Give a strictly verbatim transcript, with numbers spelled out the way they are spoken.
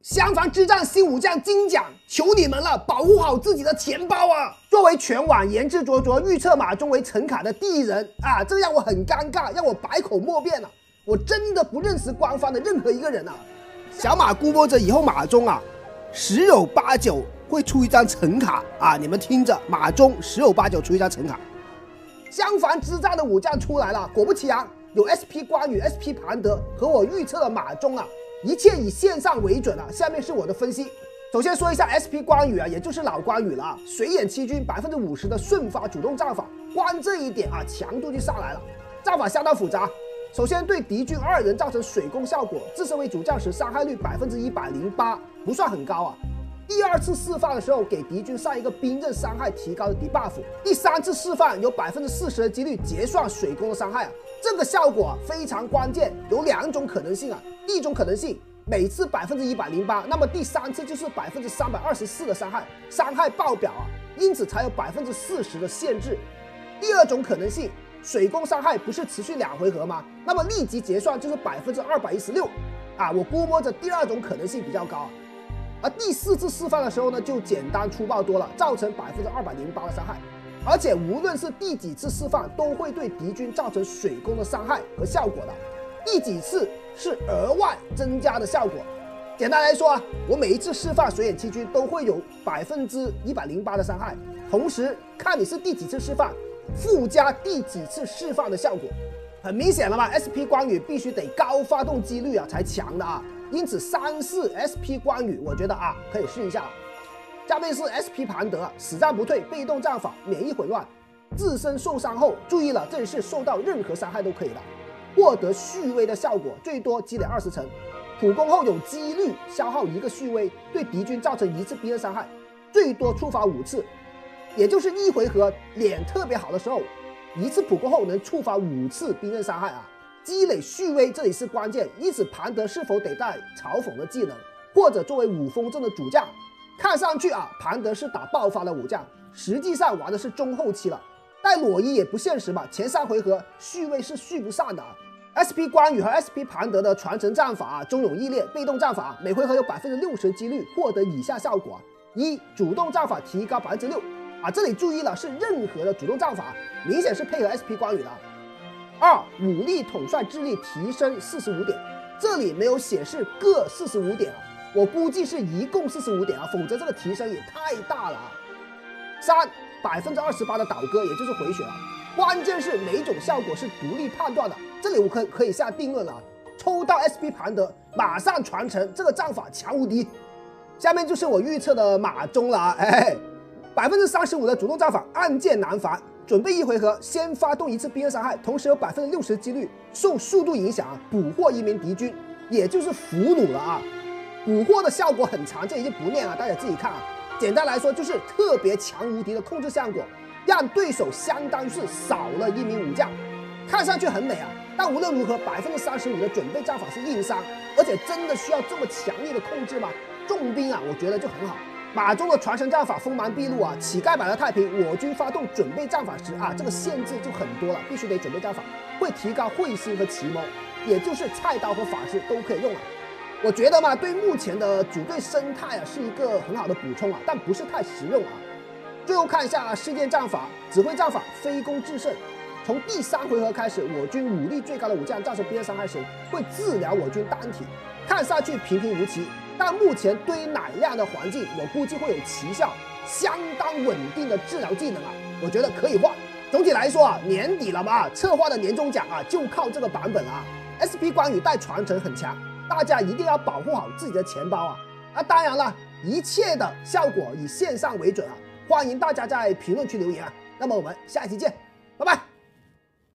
襄樊之战新武将金奖，求你们了，保护好自己的钱包啊！作为全网言之灼灼预测马中为陈卡的第一人啊，这让我很尴尬，让我百口莫辩了。我真的不认识官方的任何一个人啊。小马估摸着以后马中啊，十有八九会出一张陈卡啊！你们听着，马中十有八九出一张陈卡。襄樊之战的武将出来了，果不其然，有 S P 关羽、S P 庞德和我预测的马中啊。一切以线上为准啊！下面是我的分析。首先说一下 S P 关羽啊，也就是老关羽了啊。水眼七军百分之五十的瞬发主动战法，光这一点啊，强度就上来了。战法相当复杂。首先对敌军二人造成水攻效果，自身为主将时伤害率百分之一百零八，不算很高啊。第二次释放的时候，给敌军上一个兵刃伤害提高的 debuff。第三次释放有百分之四十的几率结算水攻的伤害啊。这个效果啊非常关键，有两种可能性啊。第一种可能性，每次百分之一百零八，那么第三次就是百分之三百二十四的伤害，伤害爆表啊，因此才有百分之四十的限制。第二种可能性，水攻伤害不是持续两回合吗？那么立即结算就是百分之二百一十六啊，我估摸着第二种可能性比较高啊。而第四次释放的时候呢，就简单粗暴多了，造成百分之二百零八的伤害。而且无论是第几次释放，都会对敌军造成水攻的伤害和效果的。第几次是额外增加的效果。简单来说啊，我每一次释放水眼七军都会有百分之一百零八的伤害，同时看你是第几次释放，附加第几次释放的效果。很明显了嘛 ，S P 关羽必须得高发动几率啊才强的啊，因此三四 S P 关羽，我觉得啊可以试一下。下面是 S P 庞德，死战不退，被动战法，免疫混乱，自身受伤后，注意了，这里是受到任何伤害都可以的，获得续威的效果，最多积累二十层，普攻后有几率消耗一个续威，对敌军造成一次兵刃伤害，最多触发五次，也就是一回合脸特别好的时候，一次普攻后能触发五次兵刃伤害啊，积累续威这里是关键，因此庞德是否得带嘲讽的技能，或者作为五风阵的主将。看上去啊，庞德是打爆发的武将，实际上玩的是中后期了。带裸衣也不现实吧，前三回合续位是续不上的啊。S P 关羽和 S P 庞德的传承战法啊，忠勇义烈，被动战法，每回合有百分之六十的几率获得以下效果：一、主动战法提高百分之六啊，这里注意了，是任何的主动战法，明显是配合 S P 关羽的。二、武力统帅智力提升四十五点，这里没有显示各四十五点啊。我估计是一共四十五点啊，否则这个提升也太大了啊。三百分之二十八的倒戈，也就是回血啊。关键是每种效果是独立判断的，这里我可可以下定论了啊。抽到 S P 庞德，马上传承，这个战法强无敌。下面就是我预测的马中了啊，哎，百分之三十五的主动战法，暗箭难防，准备一回合先发动一次兵刃伤害，同时有百分之六十几率受速度影响啊，捕获一名敌军，也就是俘虏了啊。捕获的效果很长，这已经不念了，大家自己看啊。简单来说就是特别强无敌的控制效果，让对手相当是少了一名武将，看上去很美啊。但无论如何，百分之三十五的准备战法是硬伤，而且真的需要这么强力的控制吗？重兵啊，我觉得就很好。马中的传承战法锋芒毕露啊，乞丐版的太平，我军发动准备战法时啊，这个限制就很多了，必须得准备战法，会提高会心和奇谋，也就是菜刀和法师都可以用啊。我觉得嘛，对目前的组队生态啊是一个很好的补充啊，但不是太实用啊。最后看一下事件战法，指挥战法，非攻制胜。从第三回合开始，我军武力最高的武将造成兵刃伤害时，会治疗我军单体，看上去平平无奇，但目前堆奶量的环境，我估计会有奇效，相当稳定的治疗技能啊，我觉得可以换。总体来说啊，年底了嘛，策划的年终奖啊就靠这个版本啊。S P 关羽带传承很强。大家一定要保护好自己的钱包啊！啊，当然了，一切的效果以线上为准啊！欢迎大家在评论区留言啊！那么我们下一期见，拜拜。